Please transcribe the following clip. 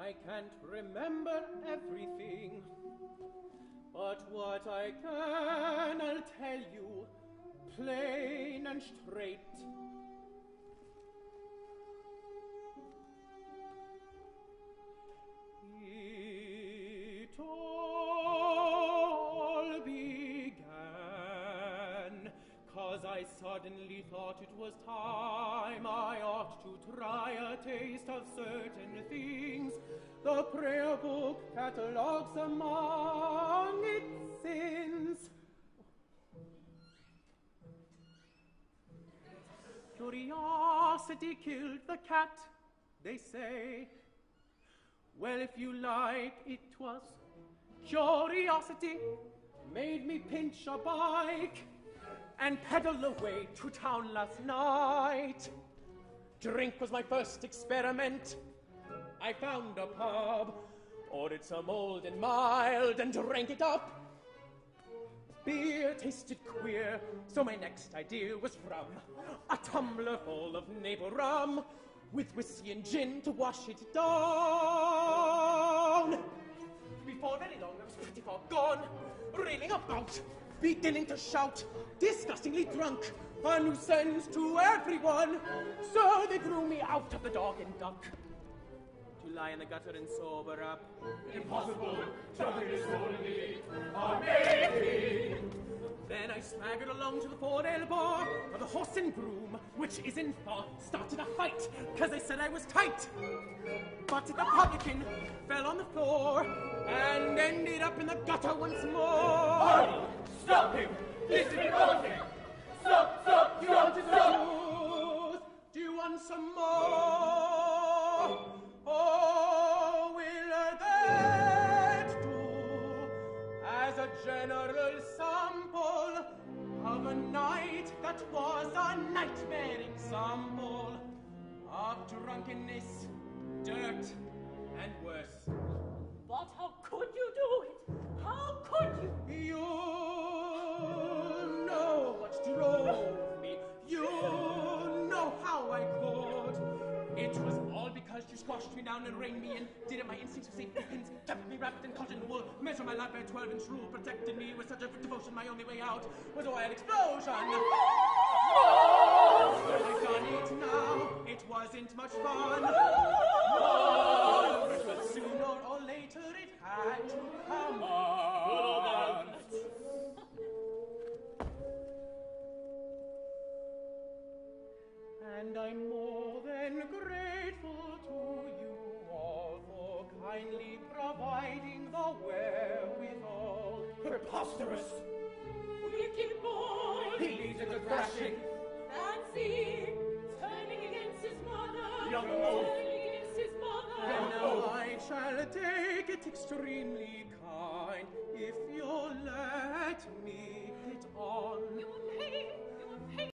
I can't remember everything, but what I can, I'll tell you, plain and straight. It all began 'cause I suddenly thought it was time I ought to try a taste of certain things the prayer book catalogues among its sins. Curiosity killed the cat, they say. Well, if you like, it was curiosity made me pinch a bike and pedal away to town last night. Drink was my first experiment. I found a pub, ordered some old and mild, and drank it up. Beer tasted queer, so my next idea was rum. A tumbler full of navel rum, with whiskey and gin to wash it down. Before very long, I was pretty far gone, reeling about, beginning to shout, disgustingly drunk, a nuisance to everyone. So they threw me out of the Dog and Duck to lie in the gutter and sober up. Impossible, something is only amazing. Then I swaggered along to the Ford-Ale bar, where the horse and groom, which isn't far, started a fight, 'cause they said I was tight. But the publican fell on the floor and ended up in the gutter once more. Hardy, stop him! This is revolting! Stop, stop, you want to stop! Do you want some more? Or will that do as a general sample of a night that was a nightmare example of drunkenness, dirt, and worse? But how could you do it? How could you? You know what drove me. You know how I could. It was all because you squashed me down and reined me in. Did it my instincts with safety pins, kept me wrapped in cotton wool, measured my life by a 12-inch rule, protected me with such a devotion. My only way out was a wild explosion. I've done it now. It wasn't much fun. But sooner or later it had to come on. And I'm more than grateful to you all for kindly providing the wherewithal. Preposterous! Wicked boy! He needed a thrashing. Fancy! Turning against his mother! Young oaf. Turning against his mother! And now I shall take it extremely